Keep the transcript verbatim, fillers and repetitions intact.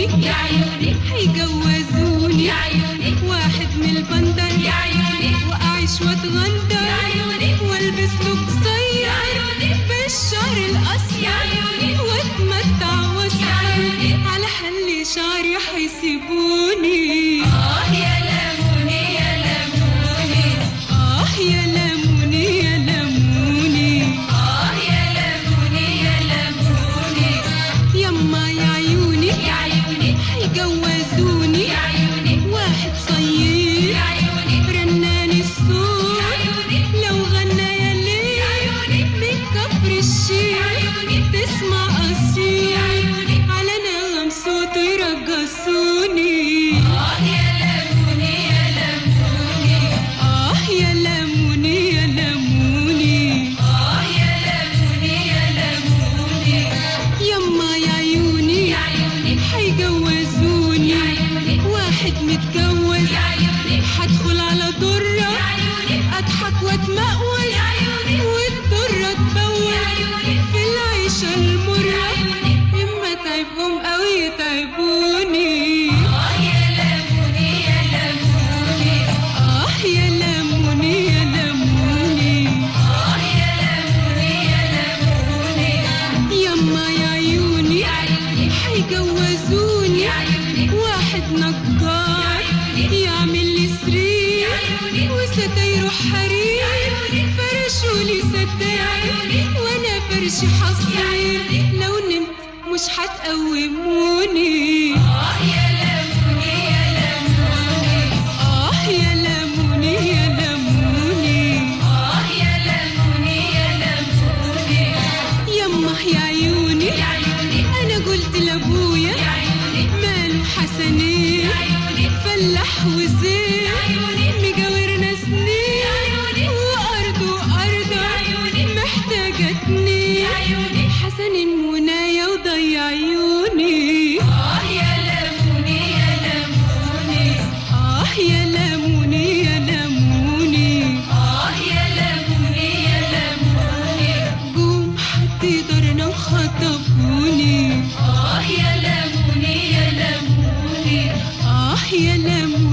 يا عيوني هيجوزوني يا عيوني واحد من البندر يا عيوني واعيش واتغندر يا عيوني والبس له قصير يا عيوني بالشعر الاسمر يا عيوني واتمتع يا واسهر عيوني على حل شعري هيسيبوني. آه يا لموني يا لموني اه يا لموني يا لموني آه يا لموني يا لموني يما يا عيوني يا عيوني هيجوزوني يا عيوني واحد صياد يا عيوني رنان يا الصوت عيوني لو غنى يا يا ليل عيوني من كفر الشيخ يا عيوني تسمع قصير يا عيوني على نغم صوته يرقصوني. آه يا لموني يا لموني اه يا لموني يا لموني آه يا لموني يا لموني يما يا عيوني يا عيوني هيجوزوني يا عيوني واحد متجوز يا عيوني هدخل على درة يا عيوني اضحك واتمقوز يا عيوني والدرة تبوز يا عيوني في العيشة المرة اما تعبهم قوي يتعبوني. آه يا لموني يا لموني اه يا لموني يا لموني آه يا لموني يا لموني يما يا عيوني يا عيوني هيجوزوني يا عيوني واحد نجار يعمل لي سرير وستايره حرير فرشولي ستاير وانا فرش حصير لو نمت مش هتقوموني. آه يا لموني يا لموني اه يا لموني يا لموني آه يا لموني يا لموني يما يا عيوني يا عيوني انا قلت لابويا يا عيوني ماله حسنين يا عيوني فلاح وزين يا عيوني مجاورنا سنين يا عيوني وارضه وارضه يا عيوني محتاجه اتنين يا عيوني حسن منايا وضيع عيوني. آه يا لموني يا لموني اه يا لموني يا لموني آه يا لموني يا لموني قوم حد يقدرنا وخطفوني. آه يا لموني يا لموني اه يا لموني